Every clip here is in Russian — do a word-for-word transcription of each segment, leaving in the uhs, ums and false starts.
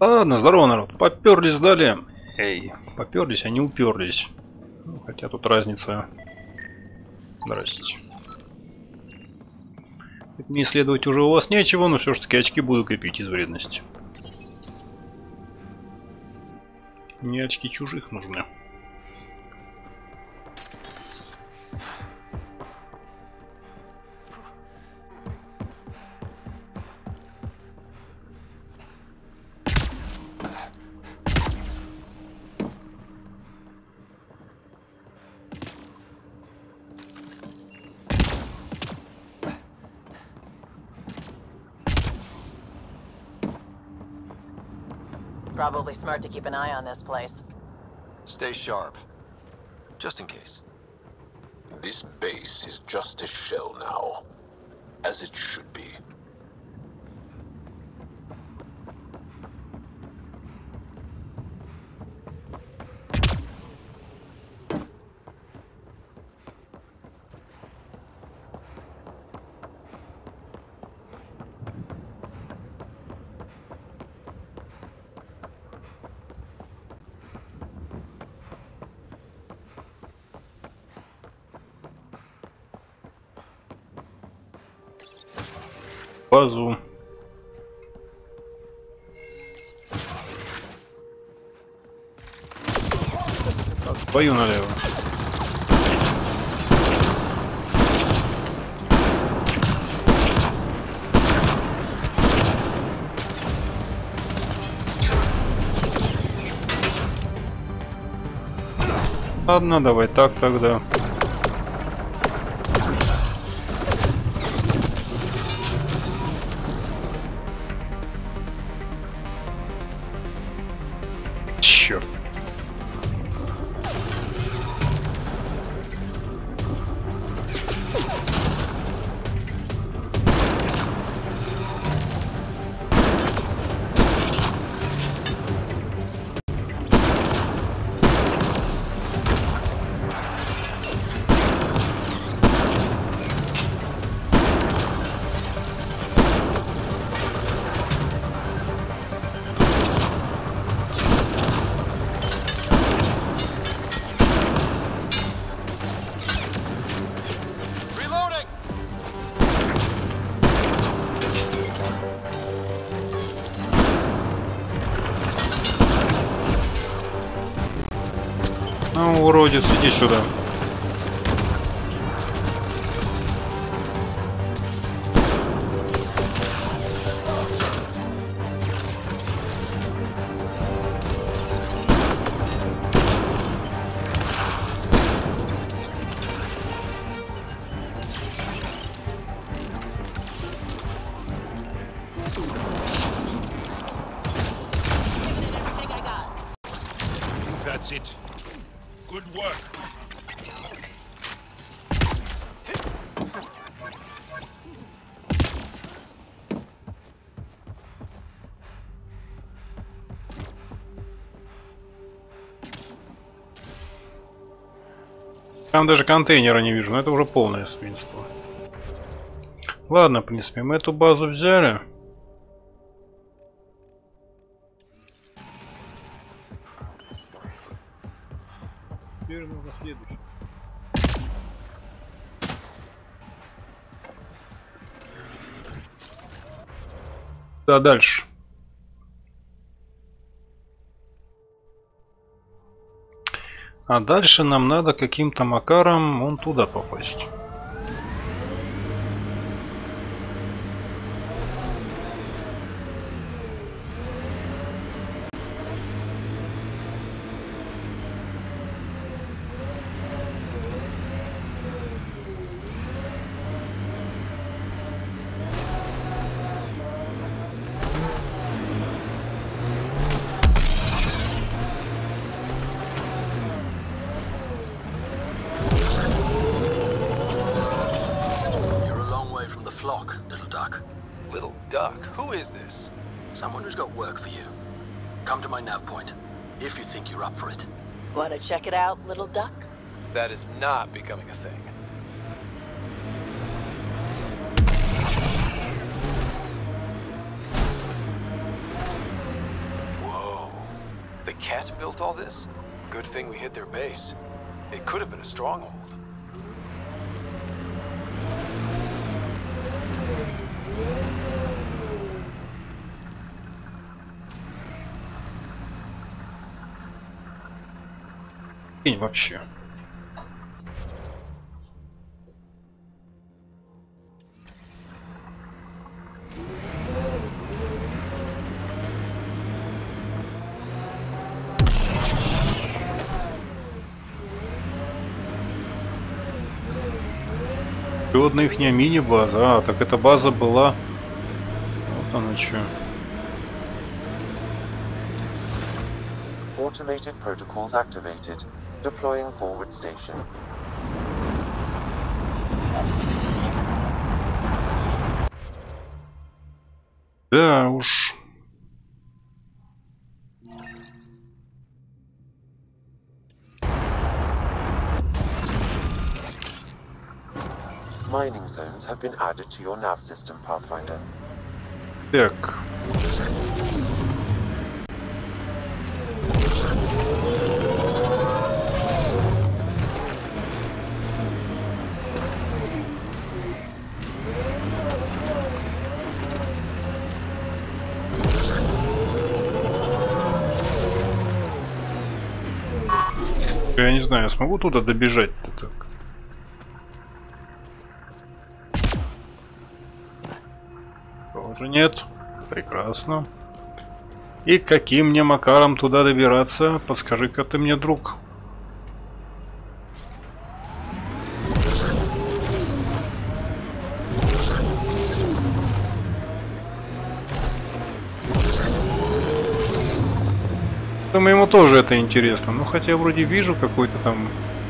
Ладно, здорово, народ. Поперлись далее. Эй, поперлись, а не уперлись. Ну, хотя тут разница. Здрасте. Мне исследовать уже у вас нечего, но все ж таки очки буду копить из вредности. Мне очки чужих нужны. Probably smart to keep an eye on this place. Stay sharp. Just in case. This base is just a shell now. As it should be. Базу. Бою налево. Ладно, давай так тогда. Черт. Ну, уродец, иди сюда. That's it. Good work. Там даже контейнера не вижу, но это уже полное свинство. Ладно, в принципе, мы эту базу взяли. Теперь нужно следующее. Да, дальше. А дальше нам надо каким-то макаром вон туда попасть. Flock, little duck. Little duck? Who is this? Someone who's got work for you. Come to my nav point, if you think you're up for it. Want to check it out, little duck? That is not becoming a thing. Ket built all this? Good thing we hit their base. It could have been a stronghold. И вообще. Еще одна ихняя мини-база. А, так эта база была... Вот она что. Automated protocols activated. Deploying forward station. Да уж. Mining zones have been added to your nav system, Pathfinder. Так. Я не знаю, смогу туда добежать-то так. Тоже нет. Прекрасно. И каким мне макаром туда добираться? Подскажи-ка ты мне, друг. Думаю, ему тоже это интересно. Ну, хотя вроде вижу какой-то там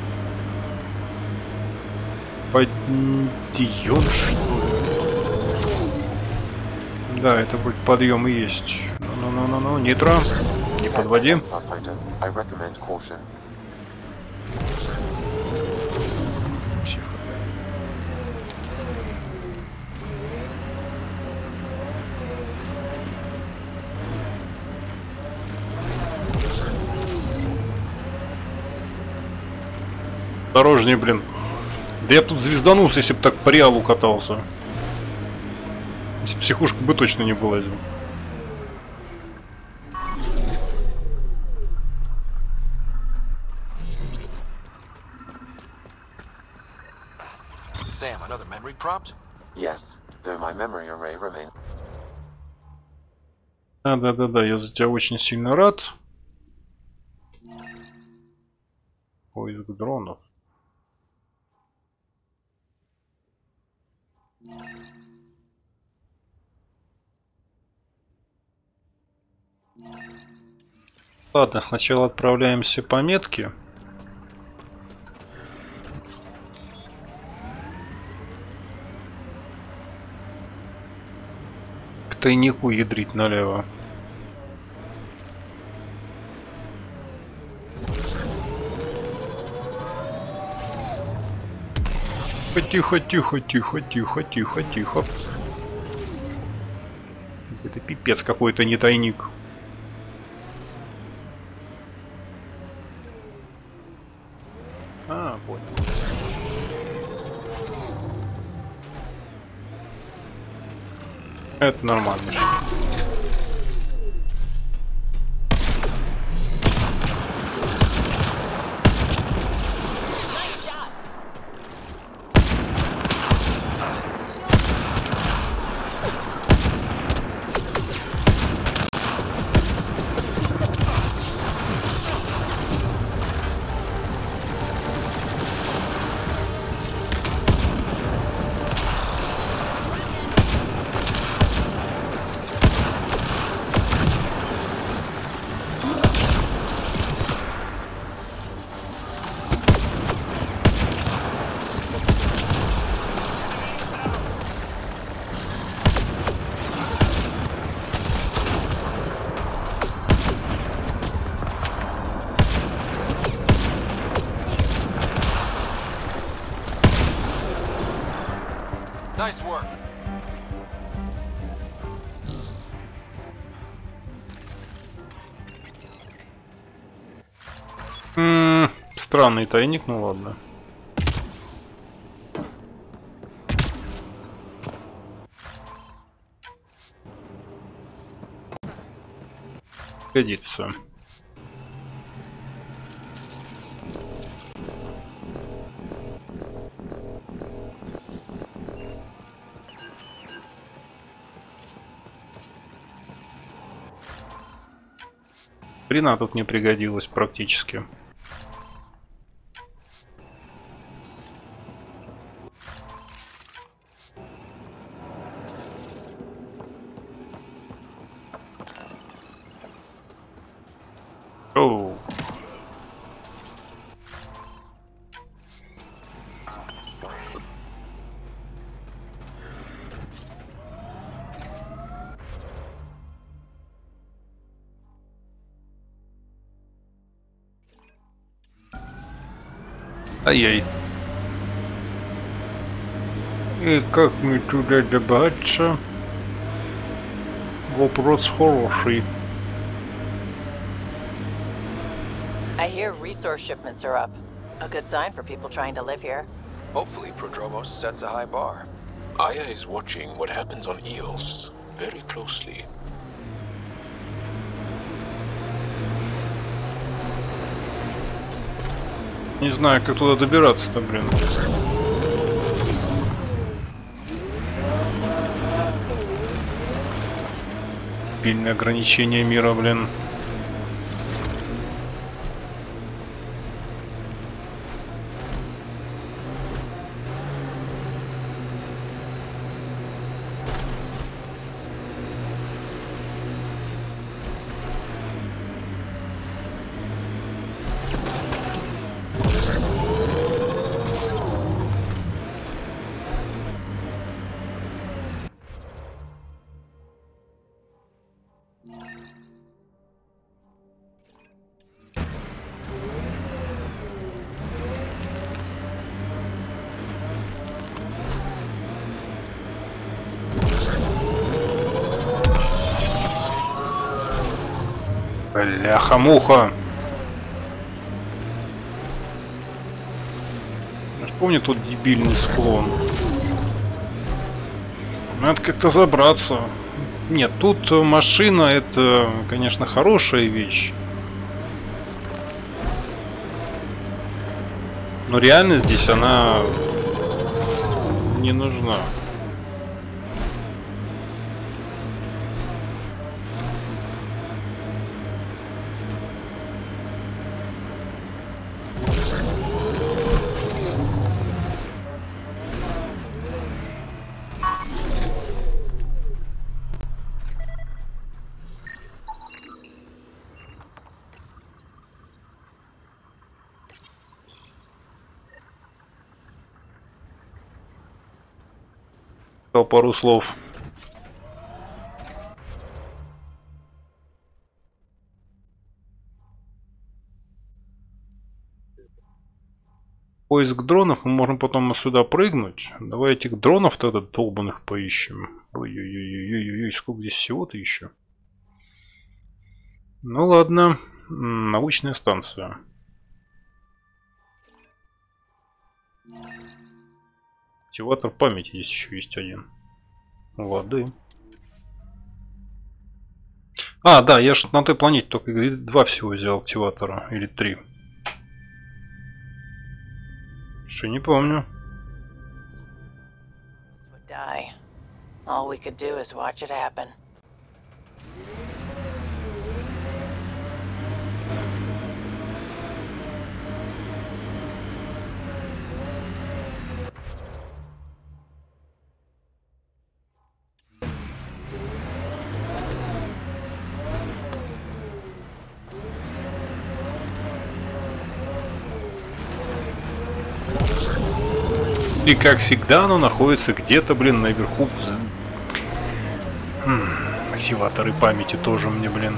подъем, что ли. Да, это вроде подъем и есть. Ну-ну-ну-ну-ну, нитро, не подводи. Осторожнее, блин. Да я тут звезданулся, если бы так по реалу катался. Если психушка бы точно не вылазил. Sam, another memory prompt? Yes, though my memory array remains. А, да-да-да, я за тебя очень сильно рад. Поиск дронов. Ладно, сначала отправляемся по метке. К тайнику ядрить налево. Тихо, тихо, тихо, тихо, тихо, тихо. Это пипец какой-то, не тайник. А, понял. Это нормально. Странный тайник, ну ладно. Годится. Хрена тут не пригодилась практически. Оу. Ай-яй. И как мне туда добраться? Вопрос хороший. I hear resource shipments are up. A good sign for people trying to live here. Hopefully, Prodromos sets a high bar. Aya is watching what happens on Eos very closely. Не знаю, как туда добираться-то, блин. Пильное ограничение мира, блин. Бляха-муха. Я ж помню тот дебильный склон. Надо как-то забраться. Нет, тут машина это, конечно, хорошая вещь. Но реально здесь она не нужна. Пару слов. Поиск дронов, мы можем потом сюда прыгнуть. Давай этих дронов тогда долбаных поищем. Ой-ой-ой-ой-ой, сколько здесь всего-то еще. Ну ладно, научная станция. Активатор памяти здесь еще есть один. Лады. А, да, я же на той планете только два всего взял активатора. Или три. Что не помню. И как всегда оно находится где-то, блин, наверху. Хм, активаторы памяти тоже мне, блин.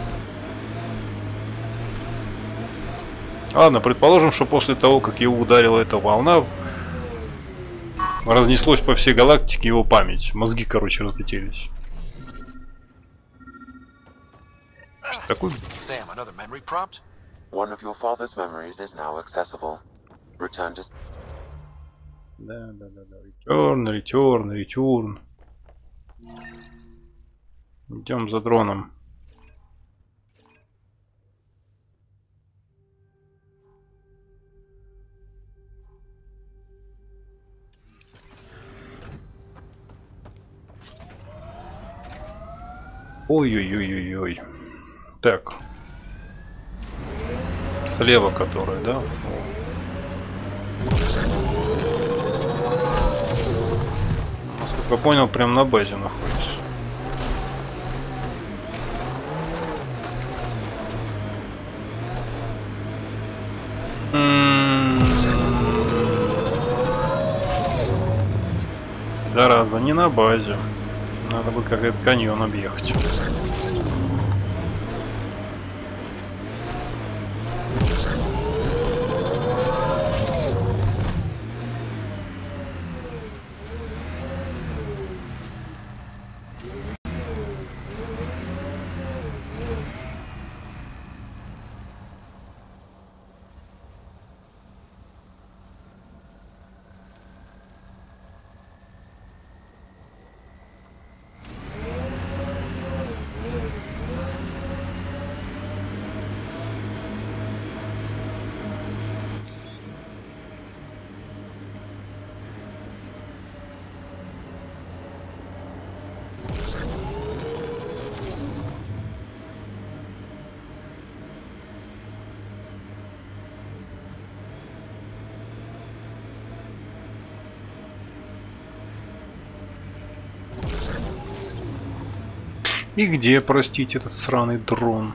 Ладно, предположим, что после того, как его ударила эта волна, разнеслось по всей галактике его память. Мозги, короче, разлетелись. Такой... Sam, another memory prompt? One of your father's memories is now accessible. Return to... Да, да, да, да. Return, return, return. Идем за дроном. Ой-ой-ой-ой-ой. Так. Слева которая, да? Насколько я понял, прям на базе находится. М-м-м. Зараза, не на базе. Надо бы как этот каньон объехать. И где, простите, этот сраный дрон?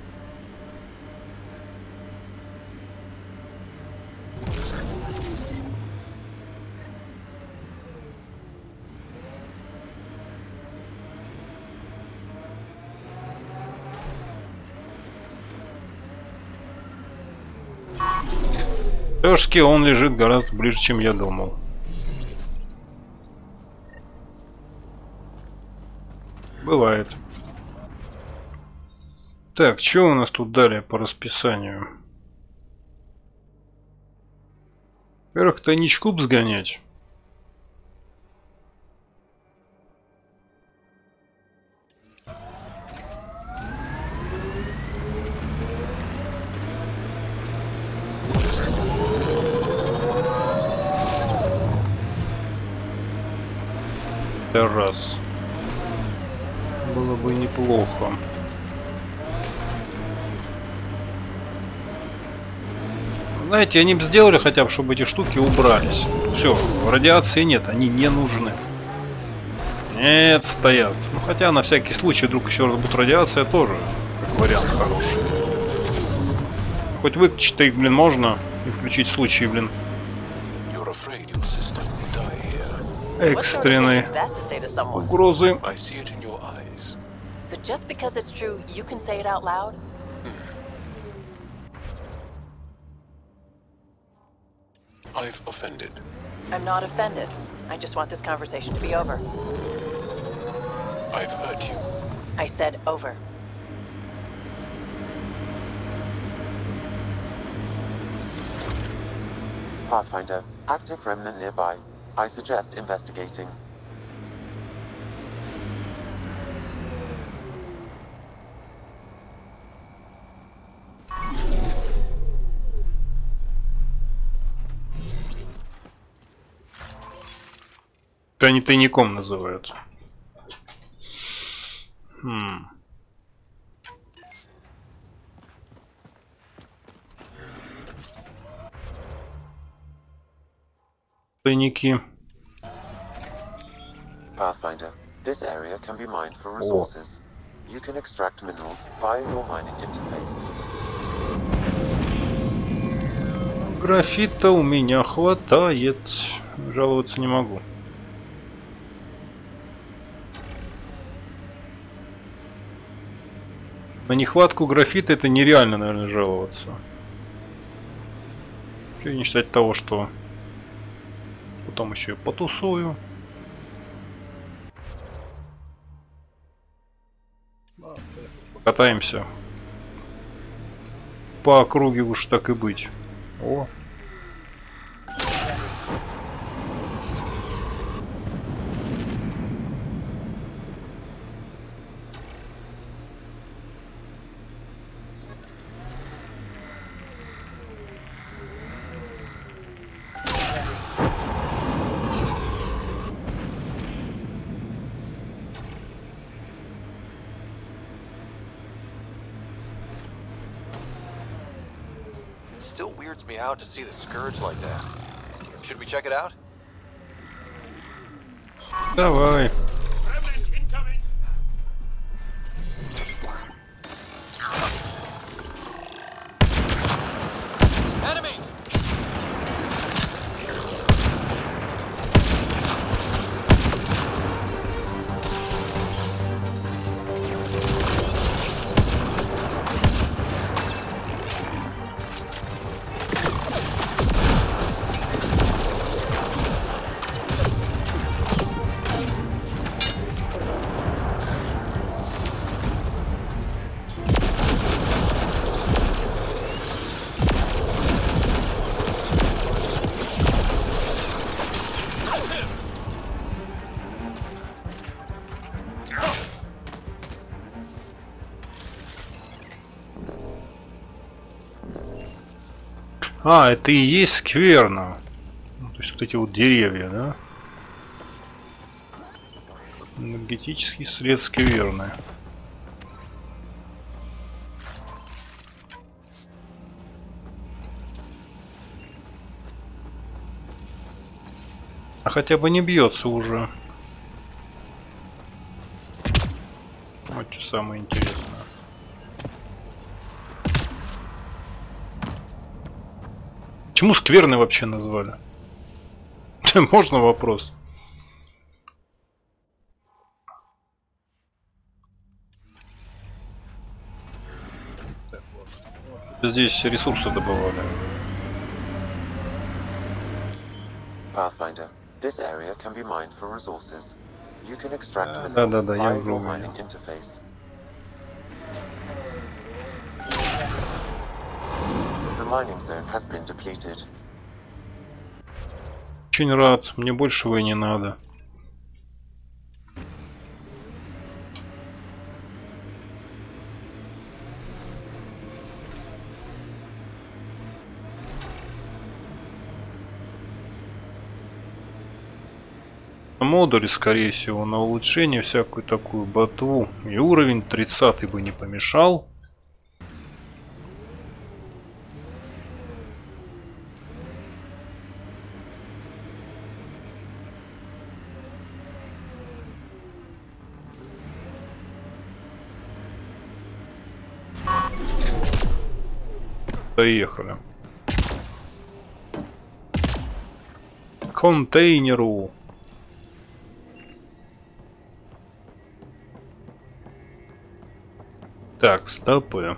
Тёшки, он лежит гораздо ближе, чем я думал. Бывает. Так, что у нас тут далее по расписанию? Во-первых, тайничку б сгонять. Это раз. Было бы неплохо. Знаете, они бы сделали хотя бы, чтобы эти штуки убрались. Все, радиации нет, они не нужны. Нет, стоят. Ну хотя на всякий случай вдруг еще раз будет радиация, тоже как вариант хороший. Хоть выключить-то их, блин, можно и включить в случае, блин, экстренной угрозы. So just because it's true, you can say it out loud? I've offended. I'm not offended. I just want this conversation to be over. I've heard you. I said over. Pathfinder, active remnant nearby. I suggest investigating. Это они тайником называют. Хм. Тайники. Pathfinder, this area can be mined for resources. You can extract minerals via your mining interface. Графита у меня хватает. Жаловаться не могу. На нехватку графита это нереально, наверное, жаловаться. Что не считать того, что потом еще и потусую. Покатаемся по округе, уж так и быть. О. Still weirds me out to see the Scourge like that. Should we check it out? Давай. Remnant incoming! Enemies! А, это и есть скверно. Ну, то есть вот эти вот деревья, да? Энергетический след скверны. А хотя бы не бьется уже. Вот что самое интересное. Почему скверны вообще назвали? Можно вопрос? Здесь ресурсы добывали. Pathfinder, this area can be mined for resources. You can extract Да, minerals да, да, я via уже your увидел. mining interface. The mining zone has been depleted. Очень рад, мне большего и не надо. Модули, скорее всего, на улучшение всякую такую ботву. И уровень тридцатый бы не помешал. Поехали. К контейнеру. Так, стопы.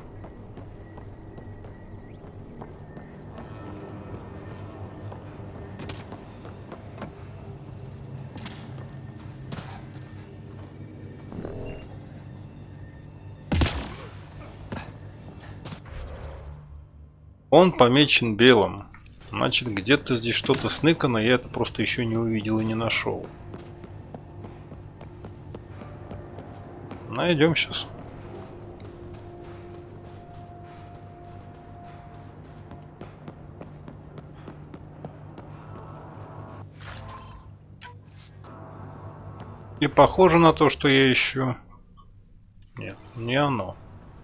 Он помечен белым. Значит, где-то здесь что-то сныкано, я это просто еще не увидел и не нашел. Найдем сейчас. И похоже на то, что я ищу. Нет, не оно.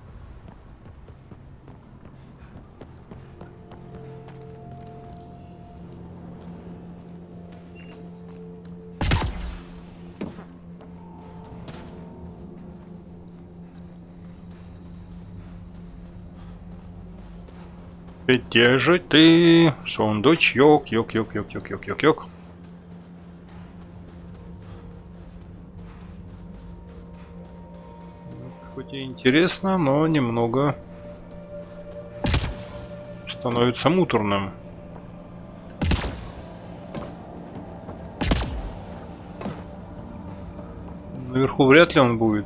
Где же ты, сундучок, ёк, ёк, ёк, ёк, ёк, ёк, ёк. Хоть и интересно, но немного становится муторным. Наверху вряд ли он будет.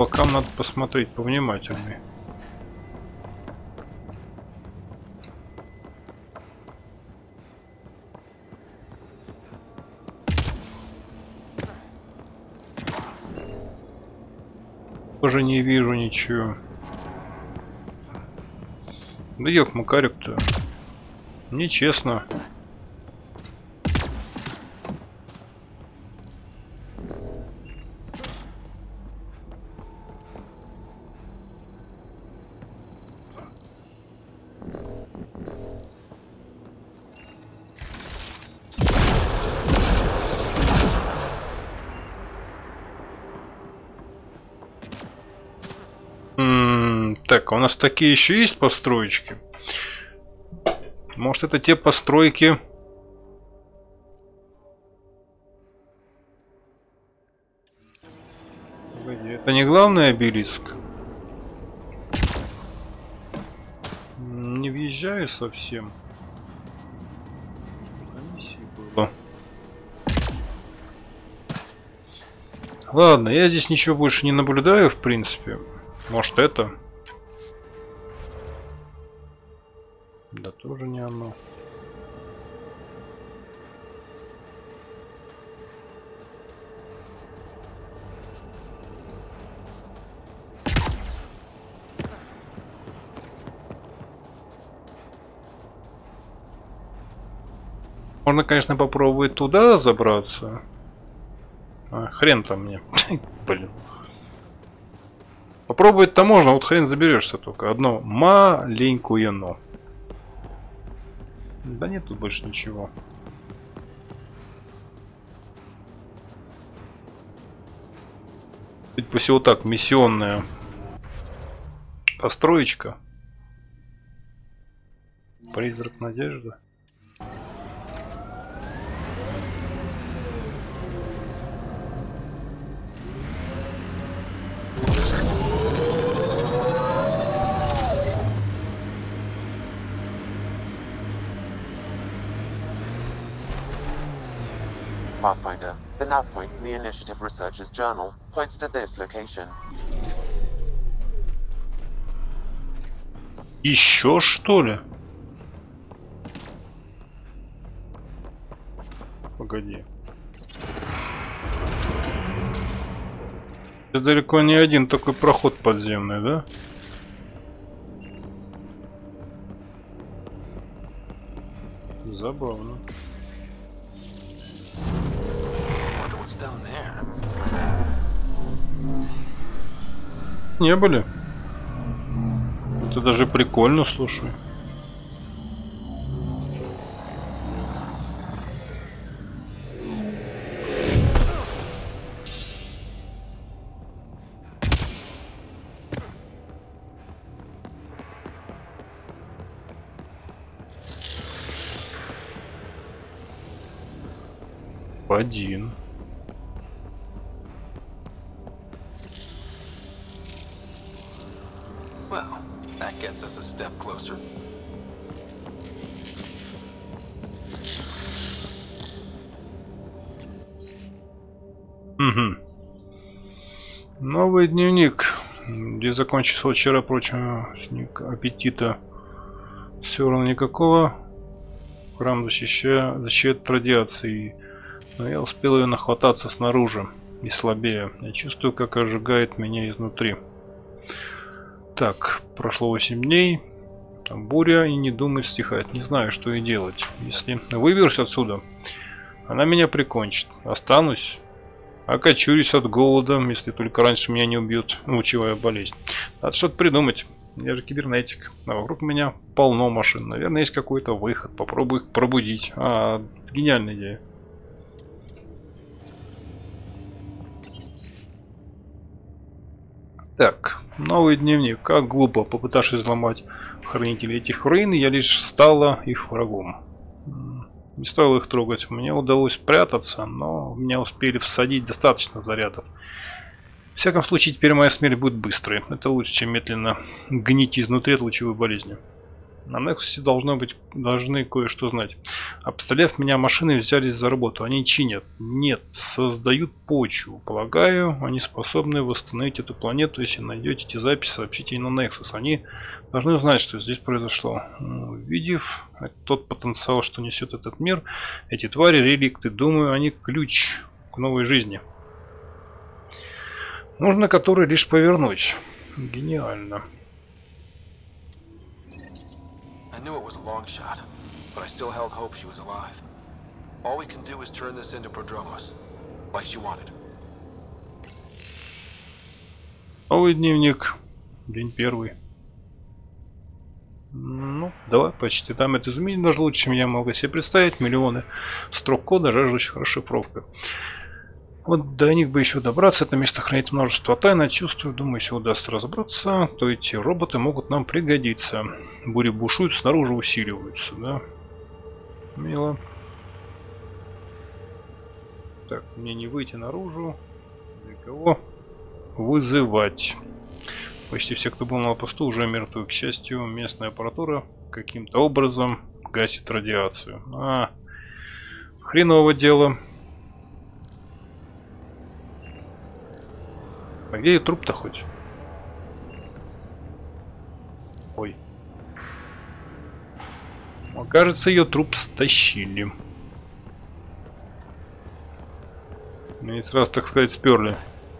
бокам надо посмотреть повнимательнее. Тоже не вижу ничего. Да ёк, Макарик-то. Нечестно. Так, а у нас такие еще есть построечки? Может, это те постройки? Это не главный обелиск? Не въезжаю совсем. Ладно, я здесь ничего больше не наблюдаю, в принципе. Может, это? Да тоже не оно. Можно, конечно, попробовать туда забраться. А, хрен там мне. Блин. Попробовать-то можно, вот хрен заберешься только. Одно маленькое но. Да нет тут больше ничего. Ведь пусть вот так, миссионная построечка. Призрак надежды. Pathfinder, the nav point in the Initiative Researcher's Journal points to this location. Еще что ли? Погоди. Здесь далеко не один такой проход подземный, да? Забавно. Не были. Это даже прикольно, слушай. Один. Well, that gets us a step closer. Угу. Новый дневник, где закончился вчера, прочим, аппетита все равно никакого. Храм защищает, защищает от радиации, но я успел ее нахвататься снаружи и слабее. Я чувствую, как ожигает меня изнутри. Так, прошло восемь дней. Там буря и не думает стихать. Не знаю, что и делать. Если выберусь отсюда, она меня прикончит. Останусь, окочурюсь от голода, если только раньше меня не убьет лучевая болезнь. Надо что-то придумать. Я же кибернетик. А вокруг меня полно машин. Наверное, есть какой-то выход. Попробую их пробудить. А, гениальная идея. Так, новый дневник. Как глупо, попытавшись взломать хранителей этих руин, я лишь стала их врагом. Не стоило их трогать. Мне удалось спрятаться, но меня успели всадить достаточно зарядов. В всяком случае, теперь моя смерть будет быстрой. Это лучше, чем медленно гнить изнутри от лучевой болезни. На Нексусе должно быть, должны кое-что знать. Обстреляв меня, машины взялись за работу. Они чинят. Нет, создают почву. Полагаю, они способны восстановить эту планету. Если найдете эти записи, сообщите на Nexus. Они должны знать, что здесь произошло. Увидев тот потенциал, что несет этот мир, эти твари, реликты, думаю, они ключ к новой жизни. Нужно который лишь повернуть. Гениально. I knew it was a long shot, but I still held hope she was alive. All we can do is turn this into Prodromos, like she wanted. Новый дневник. День первый. Ну, давай почти. Там это изменить даже лучше, чем я могу себе представить. Миллионы строк кода, жаждущих расшифровка. Вот до них бы еще добраться. Это место хранит множество тайн. Чувствую, думаю, если удастся разобраться, то эти роботы могут нам пригодиться. Бури бушуют, снаружи усиливаются, да? Мило. Так, мне не выйти наружу. Для кого вызывать? Почти все, кто был на посту, уже мертвы. К счастью, местная аппаратура каким-то образом гасит радиацию. А, хреново дело. А где ее труп-то хоть? Ой. Мне кажется, ее труп стащили. И сразу, так сказать, сперли.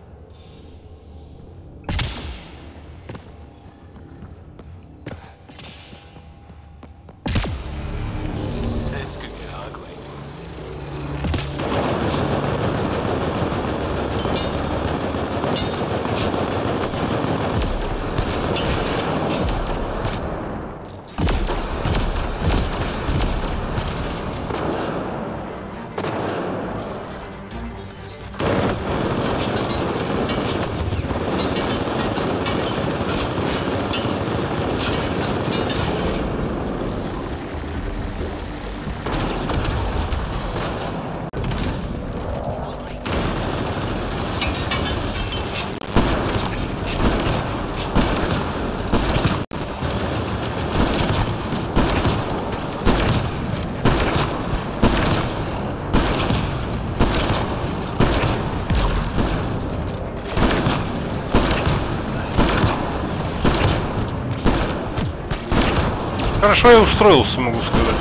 Хорошо я устроился, могу сказать.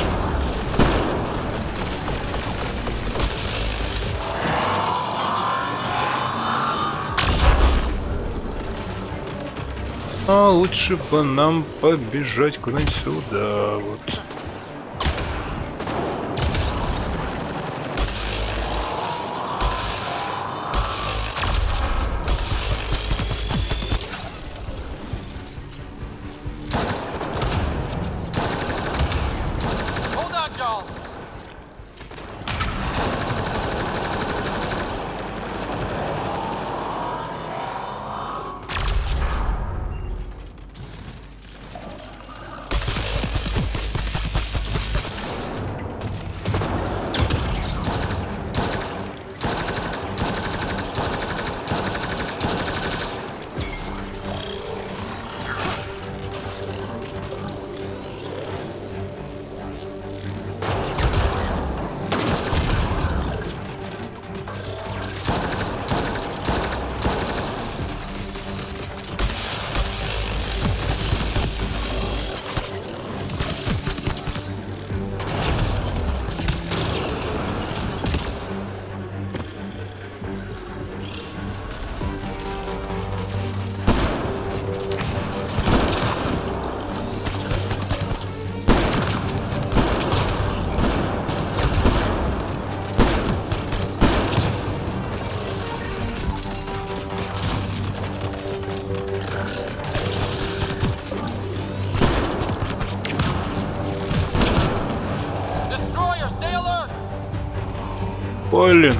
А лучше бы нам побежать куда-нибудь сюда, вот. Блин.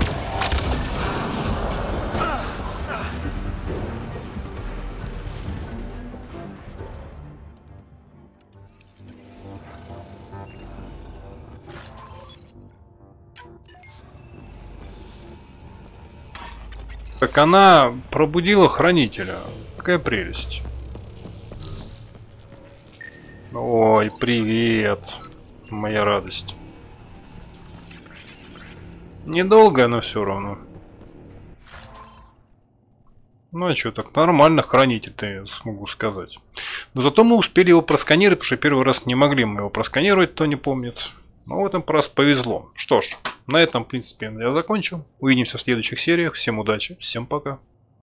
Так она пробудила хранителя. Какая прелесть. Ой, привет, моя радость. Недолго, но все равно. Ну а что, так нормально хранить это, я смогу сказать. Но зато мы успели его просканировать, потому что первый раз не могли мы его просканировать, кто не помнит. Но в этом раз повезло. Что ж, на этом, в принципе, я закончу. Увидимся в следующих сериях. Всем удачи, всем пока.